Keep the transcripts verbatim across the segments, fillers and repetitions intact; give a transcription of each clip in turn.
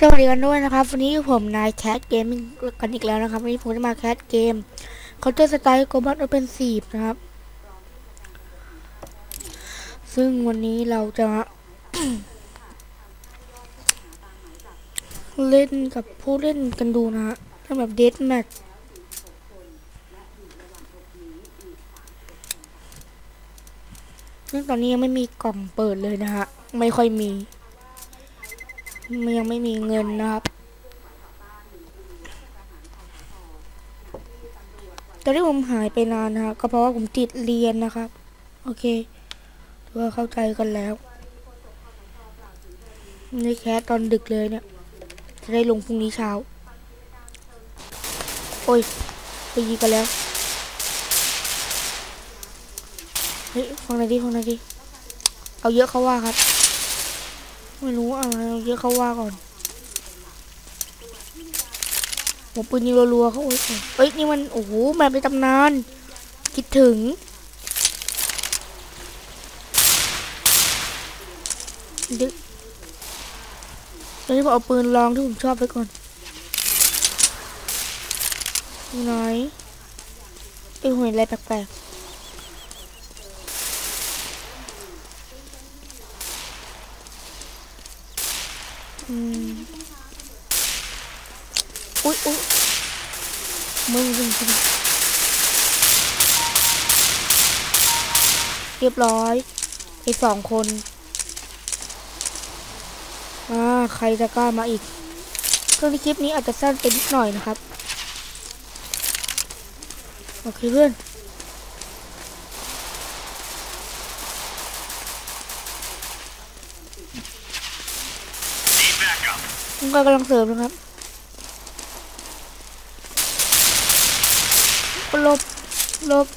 สวัสดีกันด้วยนะครับวันนี้ผมนายแคทเกมกันอีกแล้วนะครับวันนี้ผมจะมาแคทเกม Counter Strike Global Offensive นะครับซึ่งวันนี้เราจะ เล่นกับผู้เล่นกันดูนะฮะเล่นแบบเดธแมทซึ่งตอนนี้ยังไม่มีกล่องเปิดเลยนะฮะไม่ค่อยมียังไม่มีเงินนะครับตอนที่ผมหายไปนานนะฮะก็เพราะว่าผมติดเรียนนะครับโอเคเพื่อเข้าใจกันแล้วนี่แคสตอนดึกเลยเนี่ยจะได้ลงพรุ่งนี้เช้าโอ้ยไปยิงกันแล้วเฮ้ยฟังหน่อยดิฟังหน่อยดิเอาเยอะเขาว่าครับไม่รู้อะไรเอาเยอะเขาว่าก่อนผมปืนยิงรัวๆเขาโอ้ยเอ้ยนี่มันโอ้โหแบบในตำนานคิดถึงดึกตอนนี้ผมเอาปืนลองที่ผมชอบไปก่อนไหนไอ้หัวอะไรแปลกๆอืมอุ๊ยอุ๊ยมึงมึงมึงเรียบร้อยไอ้สองคนอ่าใครจะกล้ามาอีกก็ในคลิปนี้อาจจะสั้นไปนิดหน่อยนะครับโอเคเพื่อนผมกำลังเสริมนะครับลบลบ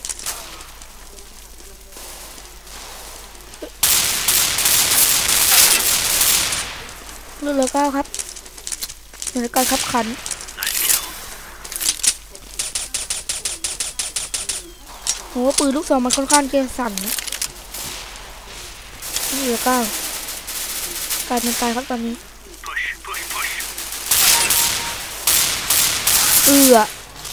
เลือดเหลือเก้าครับเหนือการขับขันโหปืนลูกซองมันค่อนข้างจะสั่นนะเหลือเก้ากลายเป็นตายครับตอนนี้เอือ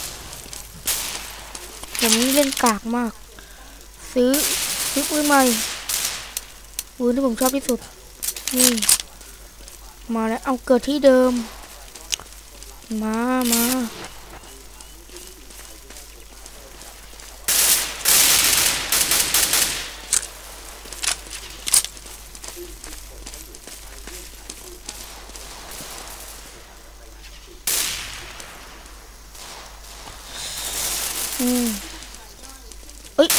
ผมนี่เล่นกากมากซื้อซื้อปืนใหม่ปืนที่ผมชอบที่สุดนี่มาแล้วเอาเกิดที่เดิมมามาอืมเอ้ย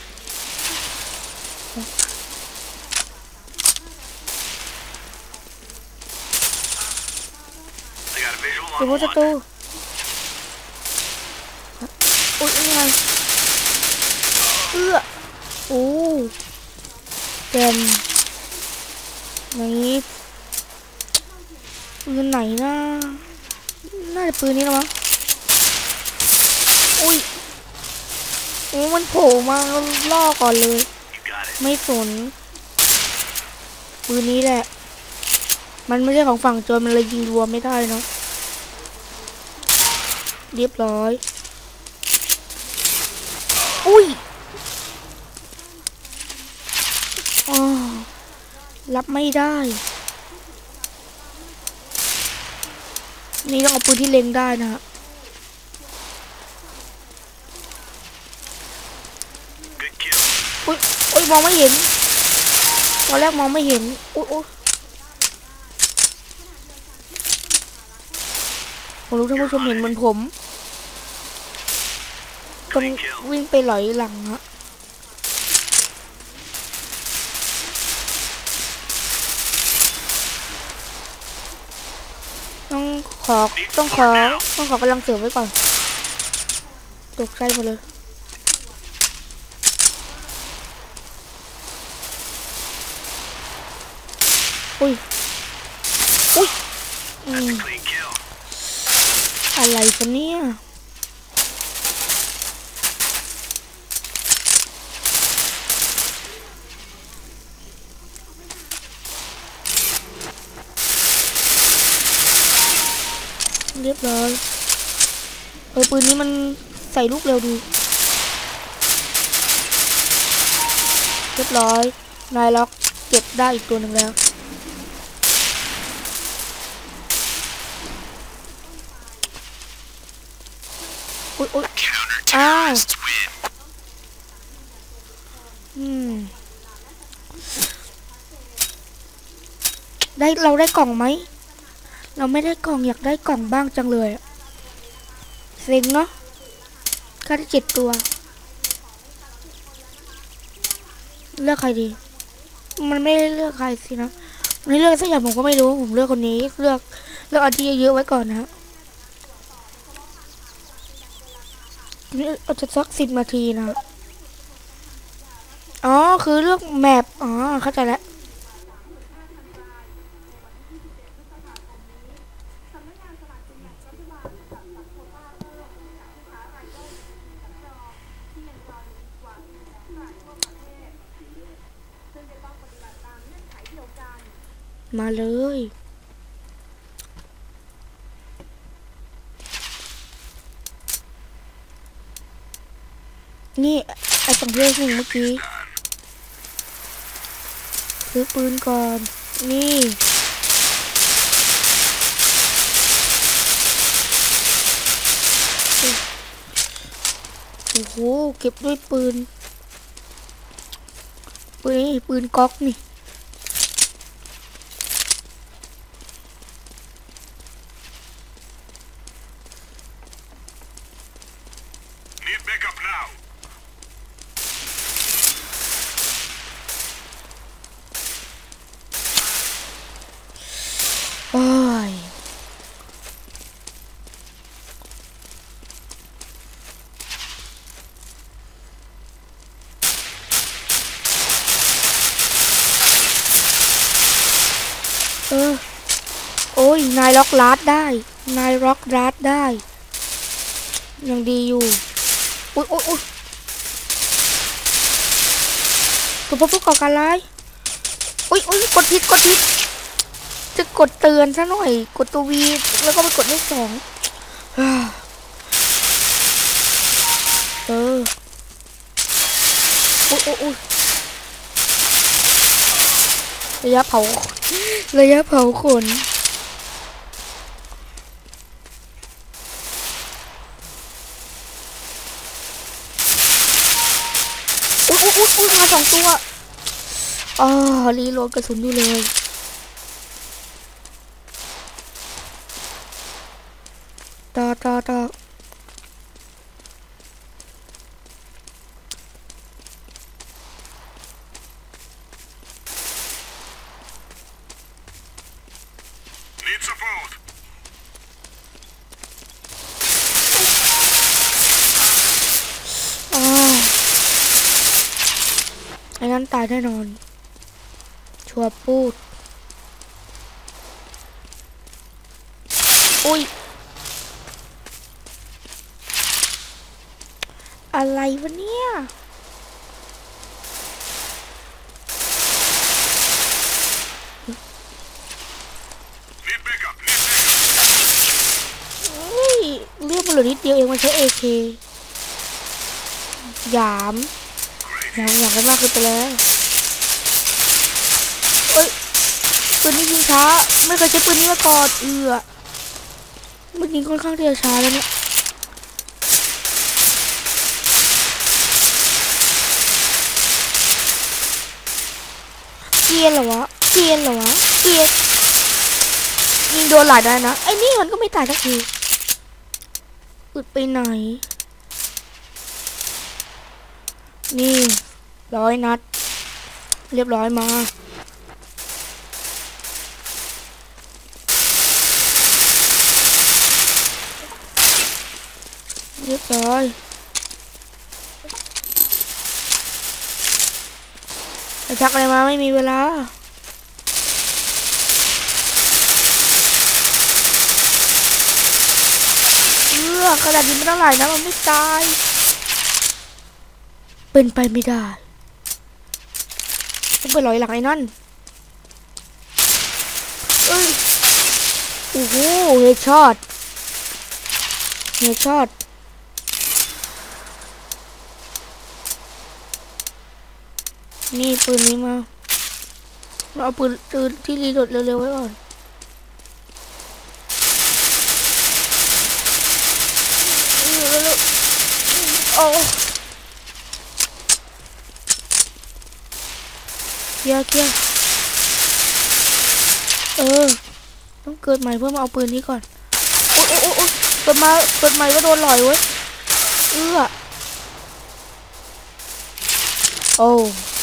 เป็นวัตถุอุ้ยนี่ไงเอื้อโอ้แกนนี้ปืนไหนนะน่าจะปืนนี้นะมั้งอุ้ยโอ้มันโผล่มาล่อก่อนเลยไม่สนปืนนี้แหละมันไม่ใช่ของฝั่งโจรมันเลยยิงรัวไม่ได้เนาะเรียบร้อยอุ้ยอ๋อรับไม่ได้นี่ต้องเอาปืนที่เล็งได้นะฮะอุ้ยอุ้ยมองไม่เห็นตอนแรกมองไม่เห็นอุ้ยอุ้ยผมรู้ท่านผู้ชมเห็นเหมือนผมต้องวิ่งไปหลอยหลังฮะต้องขอต้องขอต้องขอกำลังเสริมไว้ก่อนตกใจหมดเลยอุ้ยอุ้ยอืมอะไรกันเนี่ยเรียบร้อยเออปืนนี้มันใส่ลูกเร็วดีเรียบร้อยนายล็อกเก็บได้อีกตัวหนึ่งแล้วอุ๊ยอุ๊ยอ้าวอืมได้เราได้กล่องไหมเราไม่ได้กล่องอยากได้กล่องบ้างจังเลยเซ็งเนาะค่าที่เจ็ดตัวเลือกใครดีมันไม่ได้เลือกใครสินะไม่เลือกสักอย่างผมก็ไม่รู้ผมเลือกคนนี้เลือกเลือกอันที่เยอะๆไว้ก่อนนะนี่อาจจะสักสิบนาทีนะอ๋อคือเลือกแมปอ๋อเข้าใจแล้วมาเลยนี่ไอ้สองเรื่องหนึ่งเมื่อกี้ซื้อปืนก่อนนี่โอ้โหเก็บด้วยปืนปืนนี่ปืนก๊อกนี่โอ้ยเออโอ้ยนายล็อกลาดได้นายล็อกลาดได้ยังดีอยู่อุ๊ยอุ๊ยอุ๊ยตัวผู้ก่อการร้ายอุ๊ยอุ๊ยกดผิดกดผิดจะกดเตือนซะหน่อยกดตัววีแล้วก็ไปกดเลขสองเอออุ๊ยอุ๊ยอุ๊ยระยะเผาระยะเผาขนอุ๊ยอุ๊ยอุ๊ยอุ๊ยมาสองตัวอ๋อรีโหลดกระสุนอยู่เลยต่อต่อต่อไอ้นั้นตายแน่นอนชัวร์พูดอุ้ยอะไรวะเนี่ยนี่เรียกมันเหลือนิดเดียวเองมันใช้ เอ เค หยามหยามหยามกันมากขึ้นไปแล้วเอ้ยปืนนี้ยิงช้าไม่เคยใช้ปืนนี้มาก่อนเอือมันยิงค่อนข้างที่จะช้าแล้วเนี่ยเกียร์เหรอวะเกียร์เหรอวะเกียร์ยิงโดนหลายได้นะไอ้นี่มันก็ไม่ตายสักทีอึดไปไหนนี่ร้อยนัดเรียบร้อยมาเรียบร้อยจะชักอะไรมาไม่มีเวลาเออกระดาษดินไม่ต้องไหลนะมันไม่ตายเป็นไปไม่ได้ต้องไปลอยหลังไอ้นั่นเอ้ยโอ้โหเฮดช็อตเฮดช็อตนี่ปืนนี้มาเราเอาปืนปืนที่รีโหลดเร็วๆไว้ก่อนโอ้เกียร์เกียร์เออต้องเกิดใหม่เพื่อมาเอาปืนนี้ก่อนโอ้โอ้โอ้เกิดมาเกิดใหม่ก็โดนหลอยเว้ยเอื้อโอ้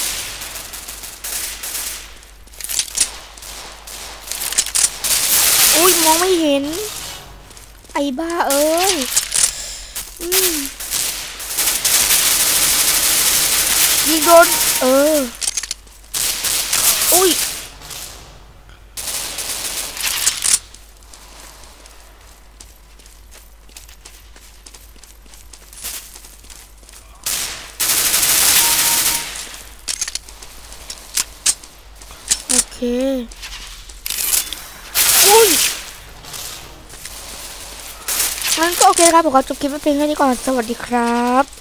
อุ้ยมองไม่เห็นไอ้บ้าเอ้ยอืมยิงโดนเอออุ้ยโอเคอุ้ยงั้นก็โอเคครับผมขอจบคลิปไว้เพียงแค่นี้ก่อนสวัสดีครับ